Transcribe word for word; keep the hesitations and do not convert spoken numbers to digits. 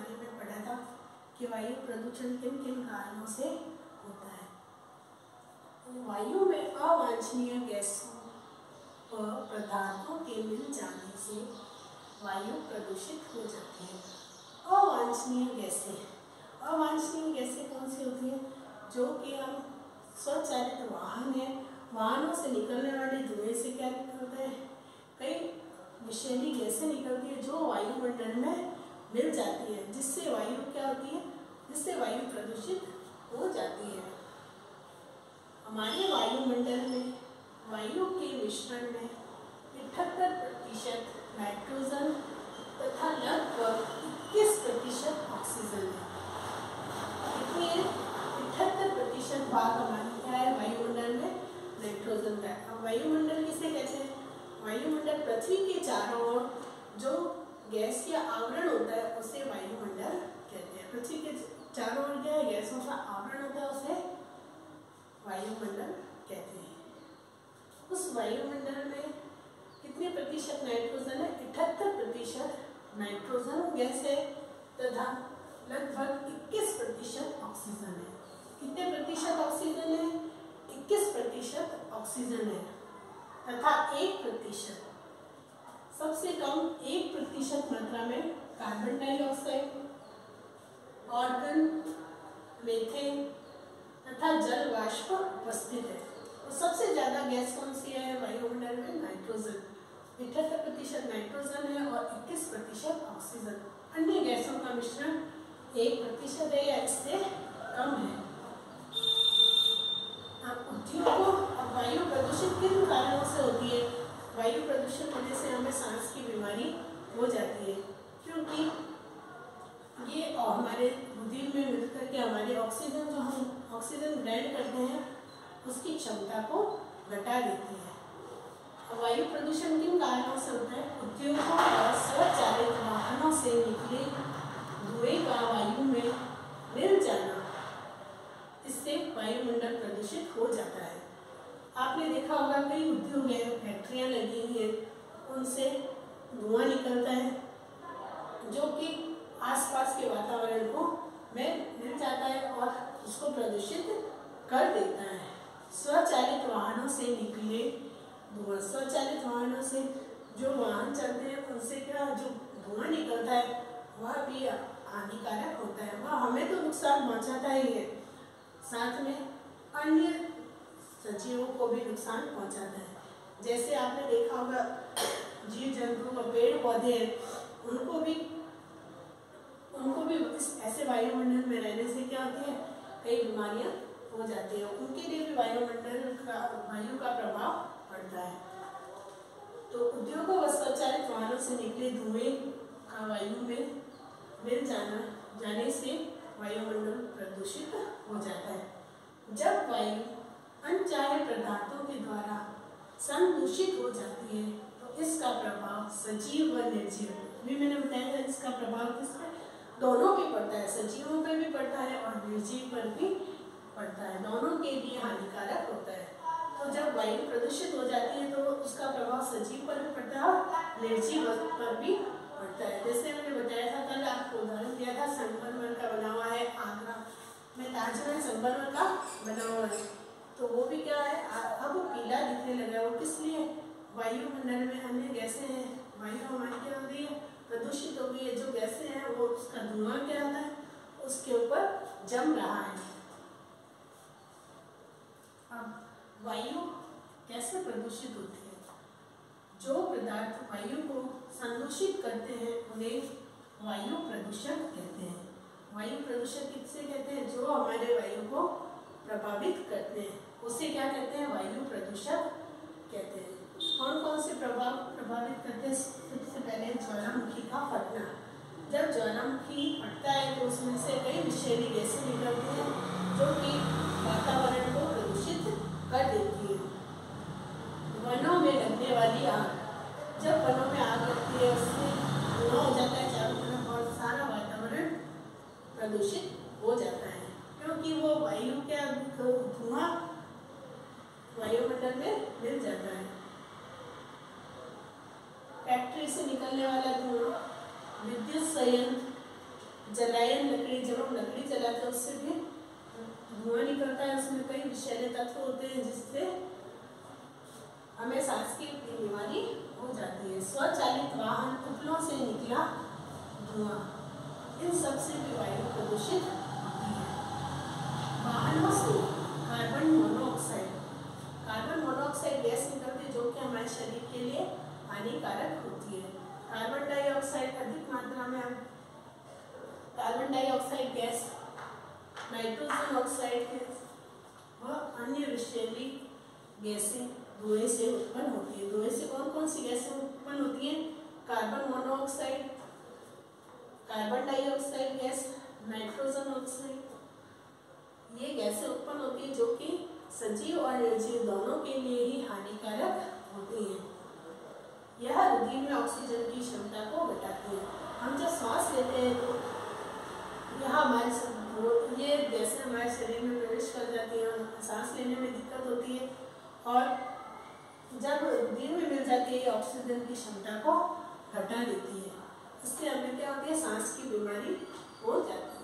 बारे में पढ़ा था कि वायु प्रदूषण किन किन कारणों से होता है। तो वायु में अवांछनीय गैसों व पदार्थों के मिल जाने से वायु प्रदूषित हो जाती है। अवांछनीय गैसें, अवांछनीय गैसें कौन सी होती हैं? जो कि हम स्वचालित वाहन है, वाहनों से निकलने वाले धुएं से क्या निकलता है, कई विषैली गैसें निकलती है जो वायुमंडल में मिल जाती है, जिससे वायु क्या होती है, जिससे वायु प्रदूषित हो जाती है। हमारे वायुमंडल में वायु के मिश्रण में अठहत्तर प्रतिशत नाइट्रोजन तथा लगभग इक्कीस प्रतिशत ऑक्सीजन है। कितनी है? अठहत्तर प्रतिशत भाग हमारी क्या है वायुमंडल में? नाइट्रोजन का। अब वायुमंडल किसे कहते हैं? वायुमंडल पृथ्वी के चारों ओर जो गैस या आवरण होता है उसे वायुमंडल कहते हैं। पृथ्वी के चारों ओर क्या है? गैसों का आवरण होता है, उसे वायुमंडल कहते हैं। उस वायुमंडल में कितने प्रतिशत नाइट्रोजन है? अठहत्तर प्रतिशत नाइट्रोजन गैस है तथा लगभग इक्कीस प्रतिशत ऑक्सीजन है। कितने प्रतिशत ऑक्सीजन है? इक्कीस प्रतिशत ऑक्सीजन है तथा एक प्रतिशत, सबसे कम एक प्रतिशत मात्रा में कार्बन डाइऑक्साइड, ऑर्गन, मीथेन तथा जल वाष्प उपस्थित है। तो सबसे ज्यादा गैस कौन सी है वायुमंडल में? नाइट्रोजन। अठहत्तर प्रतिशत नाइट्रोजन है और इक्कीस प्रतिशत ऑक्सीजन। अन्य गैसों का मिश्रण एक प्रतिशत है या इससे कम है। अब उद्योगों और वायु प्रदूषण किन कारणों से होती है? वायु प्रदूषण होने से हमें सांस की बीमारी हो जाती है, क्योंकि ये हमारे दिल में मिलकर के हमारे ऑक्सीजन, जो हम ऑक्सीजन ग्रहण करते हैं, उसकी क्षमता को घटा देती है। वायु प्रदूषण किन कारणों से होता है? उद्योगों और स्वचालित वाहनों से निकले धुएं का वायु में मिल जाना, इससे वायुमंडल प्रदूषित हो जाता है। आपने देखा होगा कई उद्योग है, फैक्ट्रियां लगी हुई है, उनसे धुआं निकलता है जो कि आसपास के वातावरण को में मिल जाता है और उसको प्रदूषित कर देता है। स्वचालित वाहनों से निकले धुआं, स्वचालित वाहनों से जो वाहन चलते हैं उनसे क्या जो धुआं निकलता है वह भी हानिकारक होता है। वह हमें तो नुकसान पहुंचाता ही है, साथ में अन्य सजीवों को भी नुकसान पहुंचाता है। जैसे आपने देखा होगा जीव जंतु और पेड़ पौधे उनको भी उनको भी इस ऐसे वायुमंडल में रहने से क्या होती है, कई बीमारियां हो जाती है, उनके लिए भी वायुमंडल का वायु का प्रभाव पड़ता है। तो उद्योगों व स्वचालित वाहनों से निकले धुएं का वायु में मिल जाना जाने से वायुमंडल प्रदूषित हो जाता है। जब वायु अनचाहे पदार्थों के द्वारा संदूषित हो जाती है तो इसका प्रभाव सजीव व निर्जीव, भी मैंने बताया था इसका प्रभाव किस पर? दोनों पे पड़ता है, सजीवों पर भी पड़ता है और निर्जीव पर भी पड़ता है, दोनों के लिए हानिकारक होता है। तो जब वायु प्रदूषित हो जाती है तो उसका प्रभाव सजीव पर भी पड़ता है और निर्जीव पर भी पड़ता है। जैसे मैंने बताया था कल, आपको उदाहरण दिया था संगमरमर का बना हुआ है आगरा में, ताजमहल संगमरमर का बना हुआ है, तो वो भी क्या है अब पीला दिखने लगा है। वो किस लिए? वायुमंडल में अन्य गैसें हैं, वायु हमारी क्या हो रही है, प्रदूषित हो गई है। जो गैसें हैं वो उसका धुआं क्या होता है उसके ऊपर जम रहा है। अब वायु कैसे प्रदूषित होती है? जो पदार्थ वायु को संदूषित करते हैं उन्हें वायु प्रदूषण कहते हैं। वायु प्रदूषण किससे कहते हैं? जो हमारे वायु को प्रभावित करते हैं उसे क्या कहते हैं? वायु प्रदूषक कहते हैं। कौन कौन से प्रभाव प्रभावित करते हैं? सबसे पहले ज्वालामुखी का फटना। जब ज्वालामुखी फटता है तो उसमें से कई विषैली गैसें निकलती हैं जो कि वातावरण को प्रदूषित कर देती है। वनों में लगने वाली आग, जब वनों में आग लगती है उससे धुआं हो जाता है चारों तरफ और सारा वातावरण प्रदूषित हो जाता है, क्योंकि वो वायु क्या धुआं वायुमंडल में मिल जाता है। फैक्ट्री से निकलने वाला धुआं, विद्युत संयंत्र जलायन लकड़ी, जब हम लकड़ी जलाते हैं उससे भी धुआं निकलता है, उसमें कई विषैले तत्व होते हैं जिससे हमें सांस की बीमारी हो जाती है। स्वचालित वाहन, पुतलों से निकला धुआं, इन सब से भी वायु प्रदूषित होती है। वाहनों से carbon monoxide, carbon monoxide gas निकलती है जो कि हमारे शरीर के लिए हानिकारक होती है। कार्बन डाइऑक्साइड अधिक मात्रा में, हम carbon dioxide gas, nitrogen oxide gas व अन्य विषैली गैसें धुएं से उत्पन्न होती है। धुएं से कौन कौन सी गैसें उत्पन्न होती हैं? Carbon monoxide, carbon dioxide gas, nitrogen oxide, ये गैसें उत्पन्न होती है जो कि सजीव और निर्जीव दोनों के लिए ही हानिकारक होती हैं। यह रुधिर में ऑक्सीजन की क्षमता को घटाती है। हम जब सांस लेते हैं तो यह हमारे ये गैसें हमारे शरीर में प्रवेश कर जाती हैं, सांस लेने में दिक्कत होती है और जब रुधिर में मिल जाती है ऑक्सीजन की क्षमता को घटा देती है। इससे हमें क्या होती है? सांस की बीमारी हो जाती है।